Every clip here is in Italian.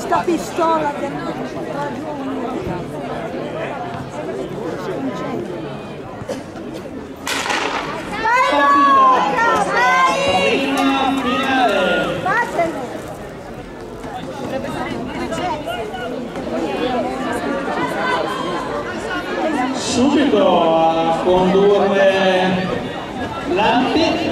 sta pistola del ragione. Subito a condurre Lampi.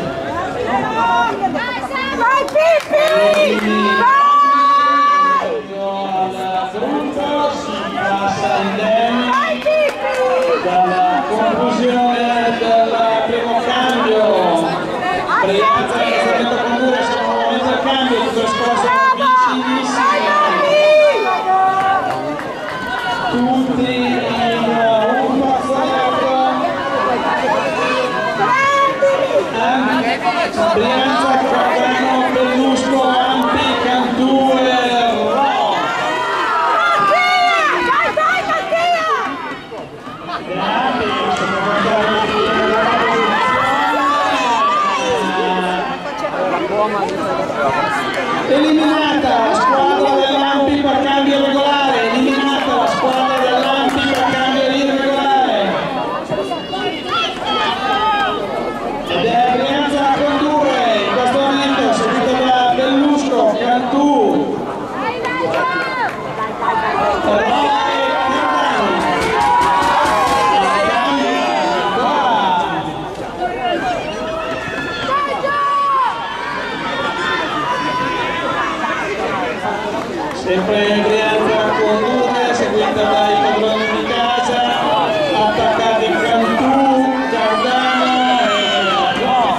Vai Pippi! Vai! Al gruppo si passa indenne Vai Pippi! dalla conclusione del primo cambio. Brianza che sta dentro condurre, siamo nuovamente al cambio, tutto le squadre sono vicinissime. Tutti in un passato. Brianza, Cordano, Bellusco, Ampi, Cantù e Ro. Eliminata la squadra dell'Ampi per cambio regolare, eliminata la squadra dell'Ampi per cambio irregolare. Ed è Brianza a condurre in questo momento, seguito da Bellusco, Cantù, sempre Brianza a condurre, seguita dai padroni di casa, attaccati Cantù, Giordano e Ro.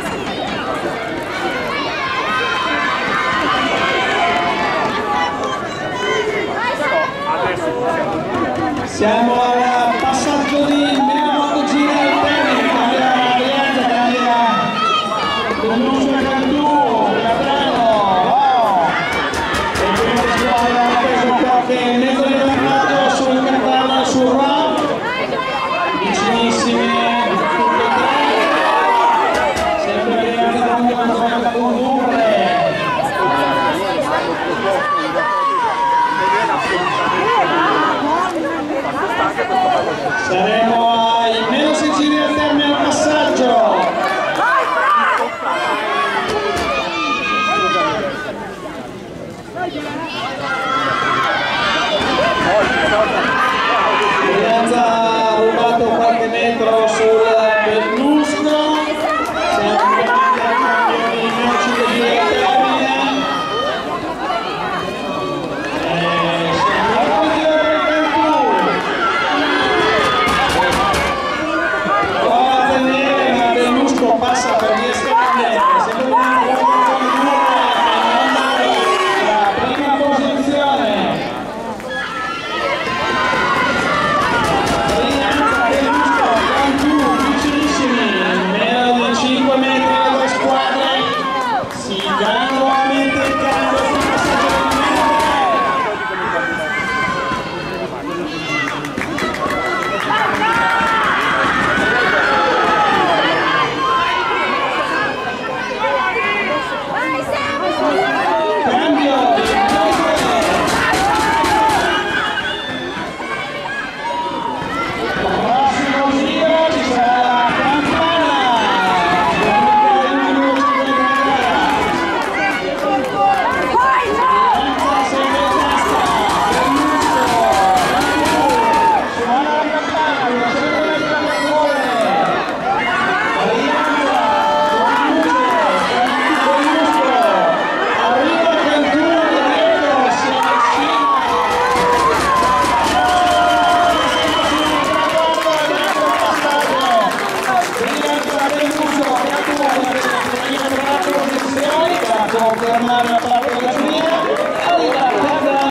Siamo al passaggio di meno 8 giri al termine, cambia Brianza, cambia Bellusco e Cantù.